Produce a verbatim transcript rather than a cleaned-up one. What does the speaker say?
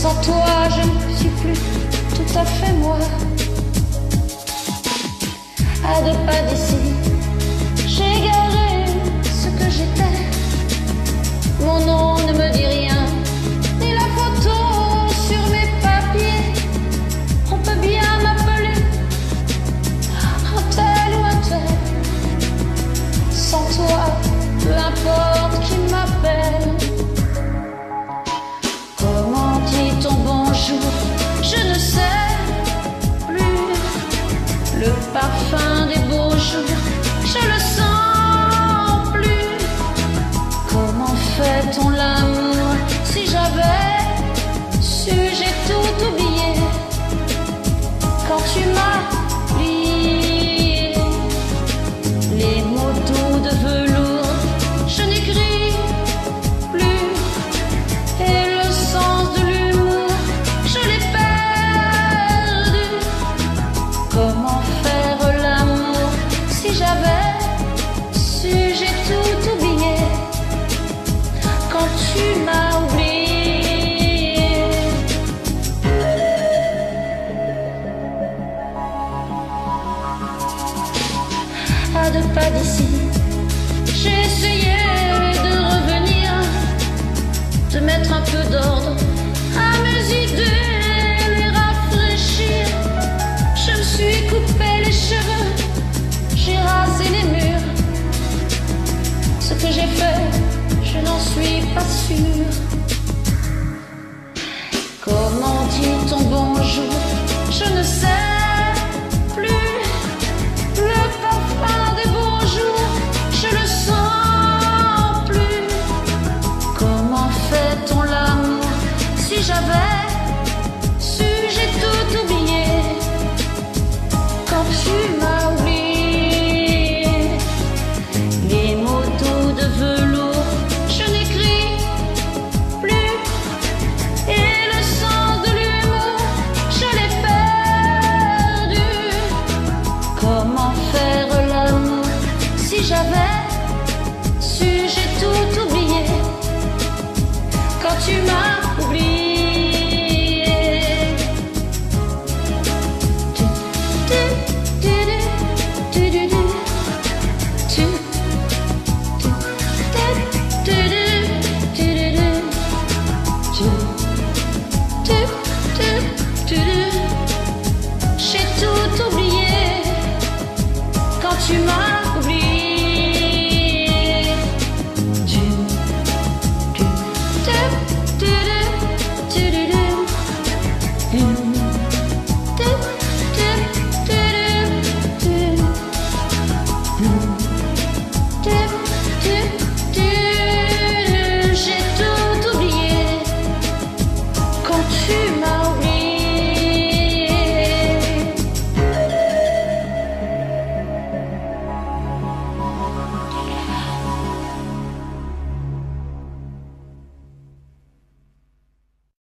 Sans toi, je ne suis plus tout à fait moi. À deux pas d'ici, j'ai gardé ce que j'étais. Mon nom ne me dit rien, ni la photo sur mes papiers. On peut bien m'appeler un tel ou un tel. Sans toi, peu importe qui m'appelle. Comment dit-on bonjour? Je ne sais plus. Le parfum des beaux jours, je le sens plus. Comment fait-on l'amour? Si j'avais su, j'ai tout oublié. Quand tu m'as plié les mots doux de velours, je n'écris plus. Et le sens de l'humour, je l'ai perdu. Comment faire l'amour? Si j'avais su, j'ai tout oublié. Quand tu m'as oublié. À deux pas d'ici, j'ai essayé de revenir, de mettre un peu d'ordre à mes idées, les rafraîchir. Je me suis coupé les cheveux, j'ai rasé les murs. Ce que j'ai fait, je n'en suis pas sûre. Comment dit-on bonjour? Je ne sais plus. Le parfum des beaux jours, je le sens plus. Comment fait-on l'amour? Si j'avais su, j'ai tout oublié. Quand tu m'as oublié, les mots doux de velours, je n'écris plus. Et le sens de l'humour, je l'ai perdu. Comment faire l'amour? Si j'avais su, j'ai tout oublié. Quand tu m'as oublié. Tu